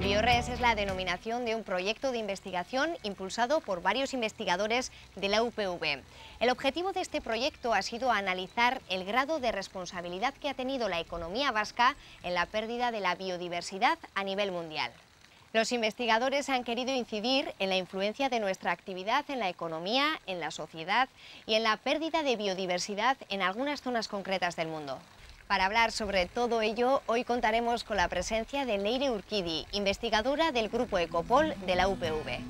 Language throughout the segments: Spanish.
BioRes es la denominación de un proyecto de investigación impulsado por varios investigadores de la UPV. El objetivo de este proyecto ha sido analizar el grado de responsabilidad que ha tenido la economía vasca en la pérdida de la biodiversidad a nivel mundial. Los investigadores han querido incidir en la influencia de nuestra actividad en la economía, en la sociedad y en la pérdida de biodiversidad en algunas zonas concretas del mundo. Para hablar sobre todo ello, hoy contaremos con la presencia de Leire Urquidi, investigadora del Grupo Ecopol de la UPV.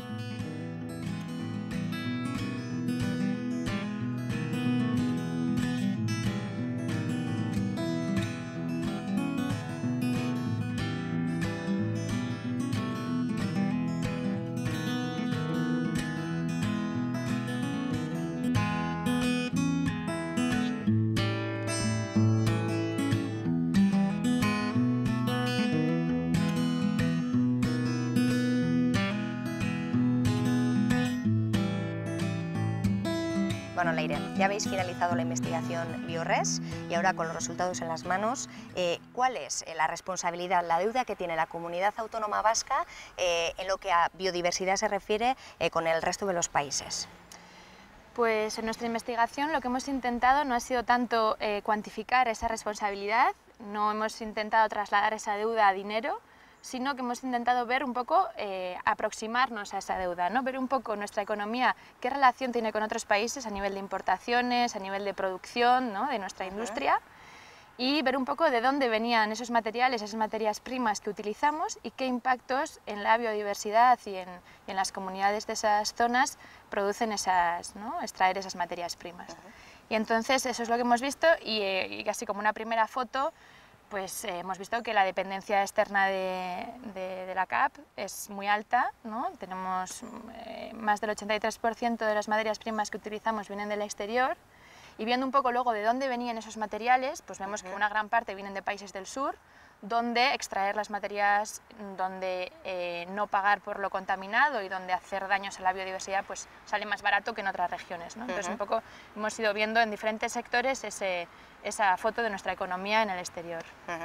Bueno, Leire, ya habéis finalizado la investigación BioRes y ahora con los resultados en las manos, ¿cuál es la responsabilidad, la deuda que tiene la comunidad autónoma vasca en lo que a biodiversidad se refiere con el resto de los países? Pues en nuestra investigación lo que hemos intentado no ha sido tanto cuantificar esa responsabilidad, no hemos intentado trasladar esa deuda a dinero, sino que hemos intentado ver un poco, aproximarnos a esa deuda, ¿no? Ver un poco nuestra economía, qué relación tiene con otros países a nivel de importaciones, a nivel de producción, ¿no? De nuestra industria, y ver un poco de dónde venían esos materiales, esas materias primas que utilizamos y qué impactos en la biodiversidad y en las comunidades de esas zonas producen esas, ¿no? Extraer esas materias primas. Y entonces eso es lo que hemos visto y casi como una primera foto, pues hemos visto que la dependencia externa de la CAP es muy alta, ¿no? Tenemos más del 83% de las materias primas que utilizamos vienen del exterior, y viendo un poco luego de dónde venían esos materiales, pues vemos que una gran parte vienen de países del sur, donde extraer las materias, donde no pagar por lo contaminado y donde hacer daños a la biodiversidad pues sale más barato que en otras regiones, ¿no? Entonces un poco hemos ido viendo en diferentes sectores esa foto de nuestra economía en el exterior.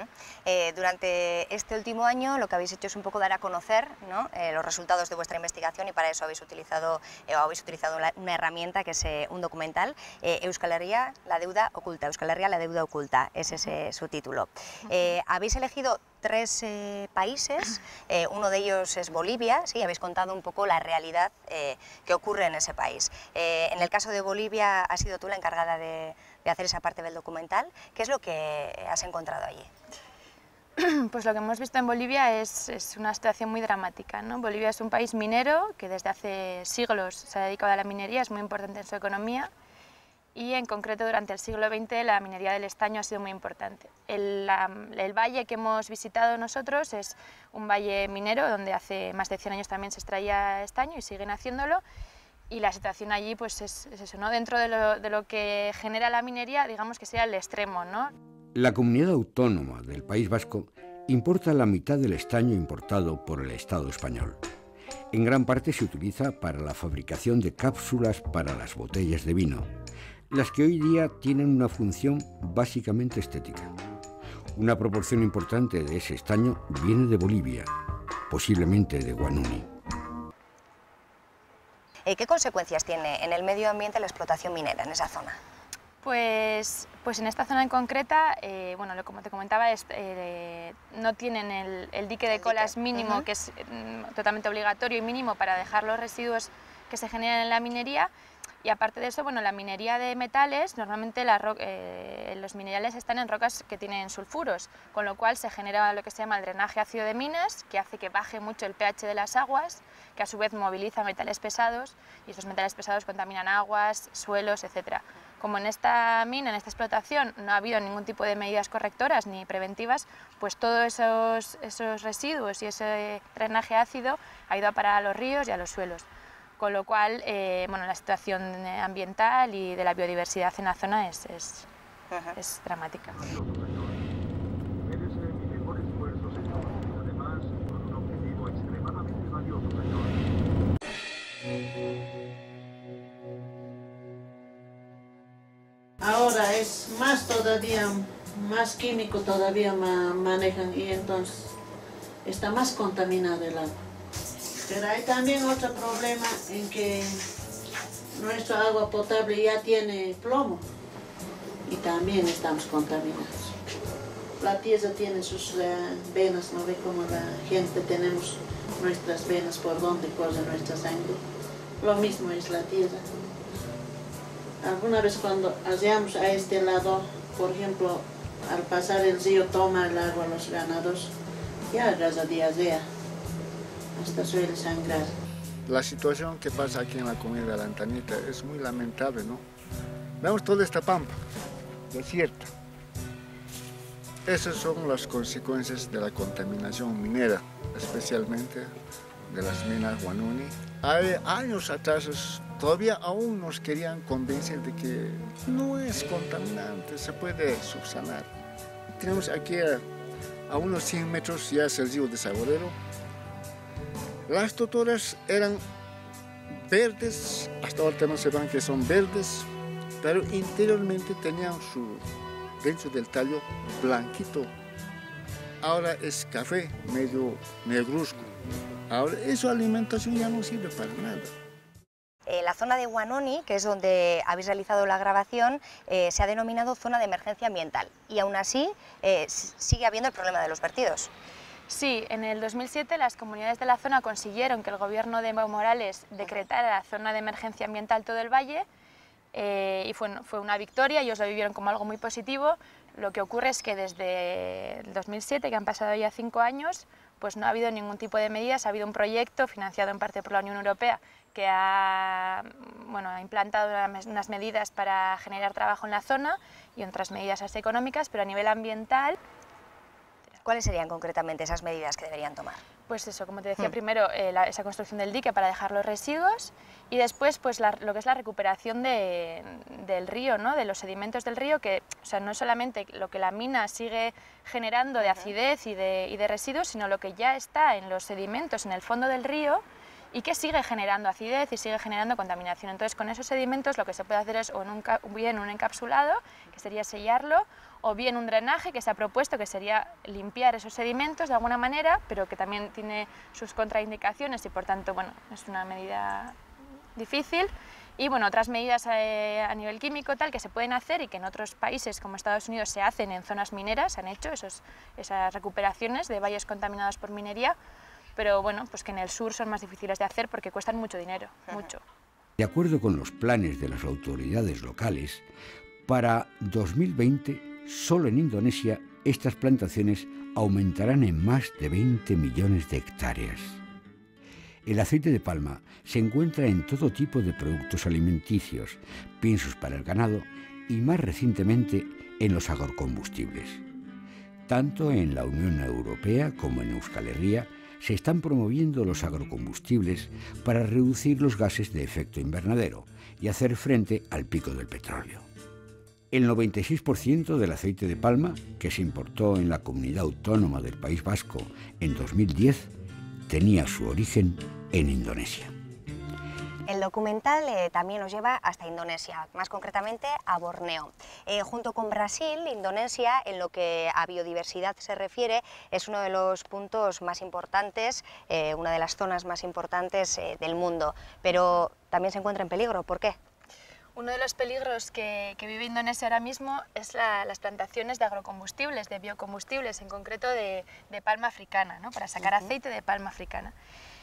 Durante este último año lo que habéis hecho es un poco dar a conocer, ¿no? Los resultados de vuestra investigación, y para eso habéis utilizado una herramienta que es un documental, Euskal Herria, la deuda oculta. Euskal Herria, la deuda oculta, ese es su título. Habéis elegido 3 países, uno de ellos es Bolivia, ¿sí? Habéis contado un poco la realidad que ocurre en ese país. En el caso de Bolivia has sido tú la encargada de hacer esa parte del documental. ¿Qué es lo que has encontrado allí? Pues lo que hemos visto en Bolivia es una situación muy dramática, ¿no? Bolivia es un país minero que desde hace siglos se ha dedicado a la minería, es muy importante en su economía, y en concreto durante el siglo XX la minería del estaño ha sido muy importante. El valle que hemos visitado nosotros es un valle minero donde hace más de 100 años también se extraía estaño y siguen haciéndolo, y la situación allí pues es eso, ¿no? Dentro de lo que genera la minería, digamos que sea el extremo, ¿no? La comunidad autónoma del País Vasco importa la mitad del estaño importado por el Estado español. En gran parte se utiliza para la fabricación de cápsulas para las botellas de vino, las que hoy día tienen una función básicamente estética. Una proporción importante de ese estaño viene de Bolivia, posiblemente de Guanuni. ¿Qué consecuencias tiene en el medio ambiente la explotación minera en esa zona? Pues en esta zona en concreta, bueno, como te comentaba, no tienen el dique de colas mínimo, que es totalmente obligatorio y mínimo para dejar los residuos que se generan en la minería. Y aparte de eso, bueno, la minería de metales, normalmente los minerales están en rocas que tienen sulfuros, con lo cual se genera lo que se llama el drenaje ácido de minas, que hace que baje mucho el pH de las aguas, que a su vez moviliza metales pesados, y esos metales pesados contaminan aguas, suelos, etc. Como en esta mina, en esta explotación, no ha habido ningún tipo de medidas correctoras ni preventivas, pues todos esos residuos y ese drenaje ácido ha ido a parar a los ríos y a los suelos. Con lo cual, bueno, la situación ambiental y de la biodiversidad en la zona es dramática. Ahora es más todavía, más químico todavía manejan, y entonces está más contaminado el agua. Pero hay también otro problema en que nuestra agua potable ya tiene plomo y también estamos contaminados. La tierra tiene sus venas, ¿no ve como la gente tenemos nuestras venas por donde corre nuestra sangre? Lo mismo es la tierra. Alguna vez cuando hallamos a este lado, por ejemplo, al pasar el río toma el agua los ganados, ya agarra diarrea, hasta suele sangrar. La situación que pasa aquí en la comunidad de la Antanita es muy lamentable, ¿no? Vemos toda esta pampa desierta. Esas son las consecuencias de la contaminación minera, especialmente de las minas Huanuni. Hay años atrás todavía aún nos querían convencer de que no es contaminante, se puede subsanar. Tenemos aquí a unos 100 metros ya es el río de Sagorero. Las totoras eran verdes, hasta ahora no se van que son verdes, pero interiormente tenían dentro del tallo blanquito. Ahora es café, medio negruzco. Ahora esa alimentación ya no sirve para nada. La zona de Huanuni, que es donde habéis realizado la grabación, se ha denominado zona de emergencia ambiental y aún así sigue habiendo el problema de los vertidos. Sí, en el 2007 las comunidades de la zona consiguieron que el gobierno de Evo Morales decretara la zona de emergencia ambiental todo el valle y fue una victoria, ellos lo vivieron como algo muy positivo. Lo que ocurre es que desde el 2007, que han pasado ya 5 años, pues no ha habido ningún tipo de medidas. Ha habido un proyecto financiado en parte por la Unión Europea que ha implantado unas medidas para generar trabajo en la zona y otras medidas así económicas, pero a nivel ambiental... ¿Cuáles serían concretamente esas medidas que deberían tomar? Pues eso, como te decía, primero esa construcción del dique para dejar los residuos y después pues lo que es la recuperación del río, ¿no? De los sedimentos del río, que o sea, no es solamente lo que la mina sigue generando de acidez y de residuos, sino lo que ya está en los sedimentos en el fondo del río y que sigue generando acidez y sigue generando contaminación. Entonces, con esos sedimentos lo que se puede hacer es bien un encapsulado, que sería sellarlo, o bien un drenaje que se ha propuesto, que sería limpiar esos sedimentos de alguna manera, pero que también tiene sus contraindicaciones y por tanto, bueno, es una medida difícil. Y bueno, otras medidas a nivel químico tal que se pueden hacer y que en otros países como Estados Unidos se hacen en zonas mineras, se han hecho esas recuperaciones de valles contaminados por minería, pero bueno, pues que en el sur son más difíciles de hacer porque cuestan mucho dinero, mucho. De acuerdo con los planes de las autoridades locales, para 2020, solo en Indonesia, estas plantaciones aumentarán en más de 20 millones de hectáreas. El aceite de palma se encuentra en todo tipo de productos alimenticios, piensos para el ganado y más recientemente en los agrocombustibles. Tanto en la Unión Europea como en Euskal Herria se están promoviendo los agrocombustibles para reducir los gases de efecto invernadero y hacer frente al pico del petróleo. El 96% del aceite de palma que se importó en la comunidad autónoma del País Vasco en 2010 tenía su origen en Indonesia. El documental también nos lleva hasta Indonesia, más concretamente a Borneo. Junto con Brasil, Indonesia, en lo que a biodiversidad se refiere, es uno de los puntos más importantes, una de las zonas más importantes del mundo, pero también se encuentra en peligro. ¿Por qué? Uno de los peligros que vive Indonesia ahora mismo es las plantaciones de agrocombustibles, de biocombustibles, en concreto de palma africana, ¿no? Para sacar aceite de palma africana.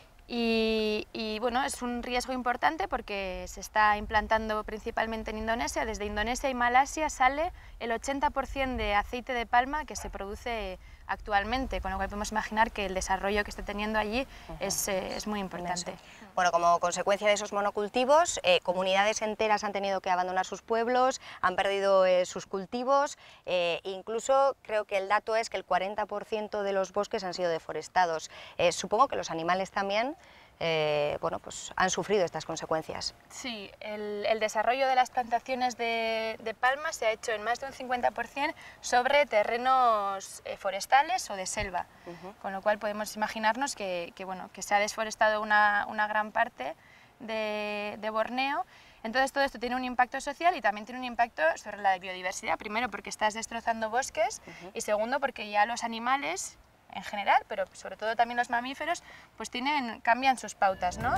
Y bueno, es un riesgo importante porque se está implantando principalmente en Indonesia. Desde Indonesia y Malasia sale el 80% de aceite de palma que se produce actualmente, con lo cual podemos imaginar que el desarrollo que está teniendo allí es muy importante. Bueno, como consecuencia de esos monocultivos, comunidades enteras han tenido que abandonar sus pueblos, han perdido sus cultivos, incluso creo que el dato es que el 40% de los bosques han sido deforestados. Supongo que los animales también bueno, pues han sufrido estas consecuencias. Sí, el desarrollo de las plantaciones de palma se ha hecho en más de un 50% sobre terrenos forestales o de selva, con lo cual podemos imaginarnos que se ha desforestado una gran parte de Borneo. Entonces todo esto tiene un impacto social y también tiene un impacto sobre la biodiversidad, primero porque estás destrozando bosques y segundo porque ya los animales en general, pero sobre todo también los mamíferos, pues cambian sus pautas, ¿no?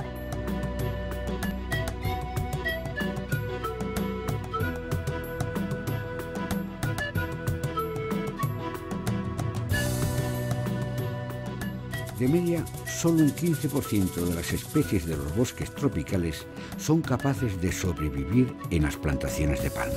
De media, solo un 15% de las especies de los bosques tropicales son capaces de sobrevivir en las plantaciones de palma.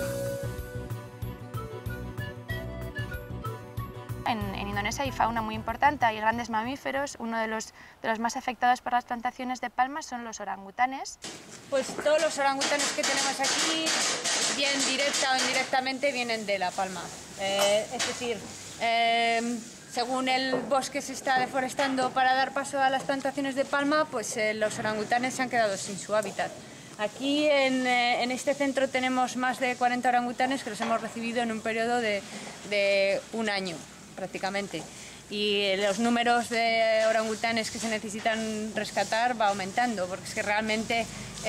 En Indonesia hay fauna muy importante, hay grandes mamíferos. Uno de los más afectados por las plantaciones de palma son los orangutanes. Pues todos los orangutanes que tenemos aquí, bien directa o indirectamente, vienen de la palma. Es decir, según el bosque se está deforestando para dar paso a las plantaciones de palma, pues los orangutanes se han quedado sin su hábitat. Aquí en este centro tenemos más de 40 orangutanes que los hemos recibido en un periodo de un año prácticamente. Y los números de orangutanes que se necesitan rescatar va aumentando, porque es que realmente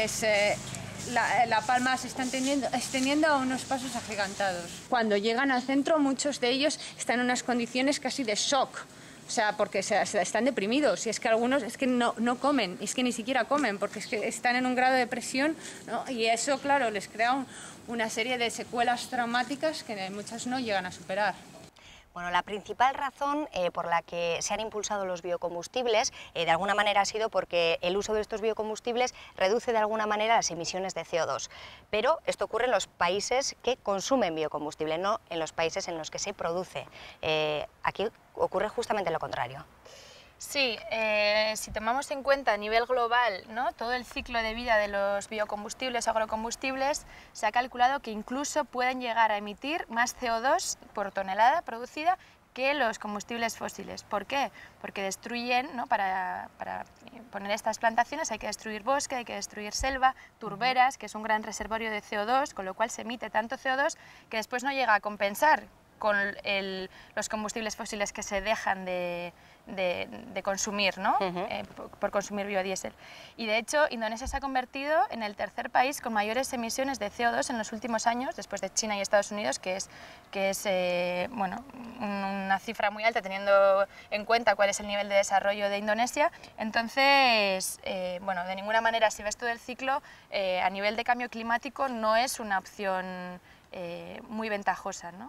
la palma se está extendiendo a unos pasos agigantados. Cuando llegan al centro, muchos de ellos están en unas condiciones casi de shock, o sea, porque están deprimidos, y es que algunos es que no comen, es que ni siquiera comen, porque es que están en un grado de depresión, ¿no? Y eso, claro, les crea una serie de secuelas traumáticas que muchas no llegan a superar. Bueno, la principal razón por la que se han impulsado los biocombustibles de alguna manera ha sido porque el uso de estos biocombustibles reduce de alguna manera las emisiones de CO2. Pero esto ocurre en los países que consumen biocombustible, no en los países en los que se produce. Aquí ocurre justamente lo contrario. Sí, si tomamos en cuenta a nivel global, ¿no?, todo el ciclo de vida de los biocombustibles o agrocombustibles, se ha calculado que incluso pueden llegar a emitir más CO2 por tonelada producida que los combustibles fósiles. ¿Por qué? Porque destruyen, ¿no?, para poner estas plantaciones hay que destruir bosque, hay que destruir selva, turberas, que es un gran reservorio de CO2, con lo cual se emite tanto CO2 que después no llega a compensar con los combustibles fósiles que se dejan de consumir, ¿no? Por consumir biodiesel. Y de hecho, Indonesia se ha convertido en el tercer país con mayores emisiones de CO2 en los últimos años, después de China y Estados Unidos, que es bueno, una cifra muy alta teniendo en cuenta cuál es el nivel de desarrollo de Indonesia. Entonces, bueno, de ninguna manera, si ves todo el ciclo, a nivel de cambio climático no es una opción muy ventajosa, ¿no?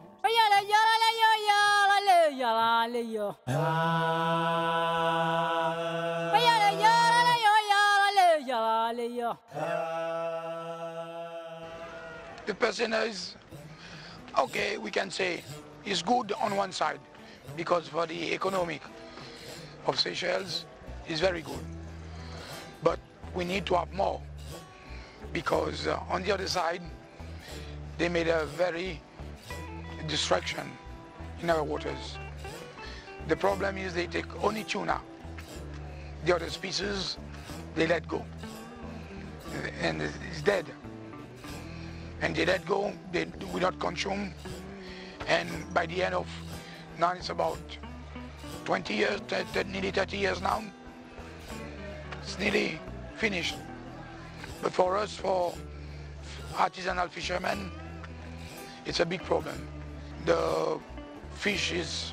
The person is, okay, we can say, is good on one side, because for the economic of Seychelles is very good. But we need to have more, because on the other side, they made a very destruction in our waters. The problem is they take only tuna. The other species, they let go. And it's dead. And they let go, they will not consume. And by the end of, now it's about 20 years, nearly 30 years now, it's nearly finished. But for us, for artisanal fishermen, it's a big problem. The fish is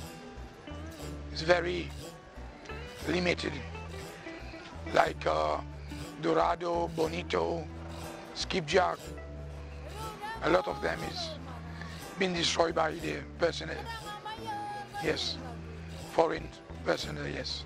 very limited, like dorado, bonito, skipjack. A lot of them is been destroyed by the personnel. Yes, foreign personnel, yes.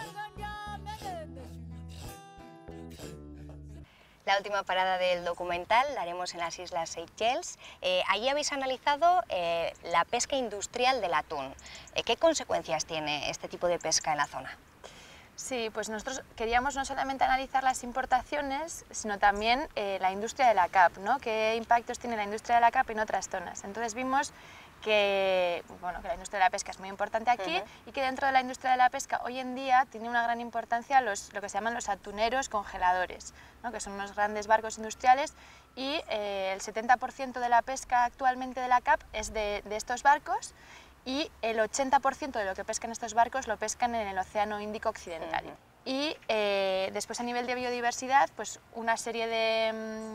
La última parada del documental la haremos en las Islas Seychelles. Allí habéis analizado la pesca industrial del atún. ¿Qué consecuencias tiene este tipo de pesca en la zona? Sí, pues nosotros queríamos no solamente analizar las importaciones, sino también la industria de la CAP, ¿no? ¿Qué impactos tiene la industria de la CAP en otras zonas? Entonces vimos que la industria de la pesca es muy importante aquí y que dentro de la industria de la pesca hoy en día tiene una gran importancia lo que se llaman los atuneros congeladores, ¿no?, que son unos grandes barcos industriales, y el 70% de la pesca actualmente de la CAP es de estos barcos, y el 80% de lo que pescan estos barcos lo pescan en el Océano Índico Occidental. Y después, a nivel de biodiversidad, pues una serie de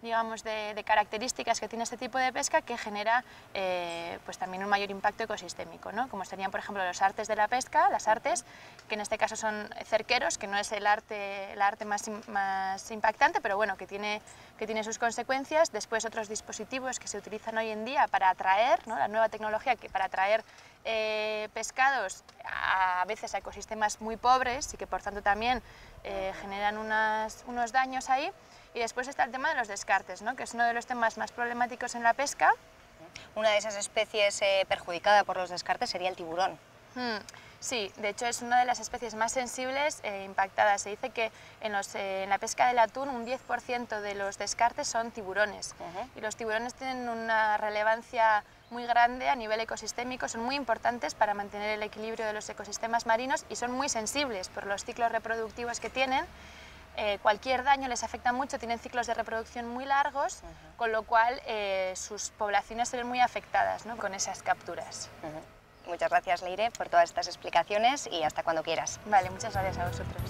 digamos, de características que tiene este tipo de pesca que genera pues también un mayor impacto ecosistémico, ¿no? Como serían, por ejemplo, los artes de la pesca, las artes, que en este caso son cerqueros, que no es el arte más impactante, pero bueno, que tiene sus consecuencias. Después otros dispositivos que se utilizan hoy en día para atraer, ¿no? La nueva tecnología que para atraer pescados a veces a ecosistemas muy pobres y que por tanto también generan unos daños ahí. Y después está el tema de los descartes, ¿no? Que es uno de los temas más problemáticos en la pesca. Una de esas especies perjudicada por los descartes sería el tiburón. Sí, de hecho es una de las especies más sensibles impactadas. Se dice que en la pesca del atún un 10% de los descartes son tiburones. Y los tiburones tienen una relevancia muy grande a nivel ecosistémico, son muy importantes para mantener el equilibrio de los ecosistemas marinos y son muy sensibles por los ciclos reproductivos que tienen. Cualquier daño les afecta mucho, tienen ciclos de reproducción muy largos, con lo cual sus poblaciones se ven muy afectadas, ¿no? Con esas capturas. Muchas gracias, Leire, por todas estas explicaciones y hasta cuando quieras. Vale, muchas gracias a vosotros.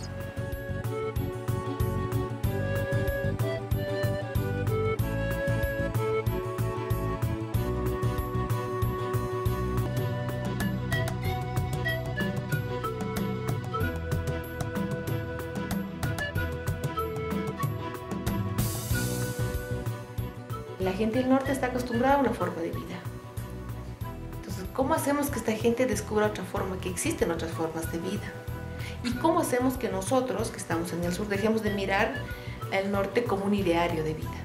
La gente del norte está acostumbrada a una forma de vida. Entonces, ¿cómo hacemos que esta gente descubra otra forma, que existen otras formas de vida? ¿Y cómo hacemos que nosotros, que estamos en el sur, dejemos de mirar al norte como un ideario de vida?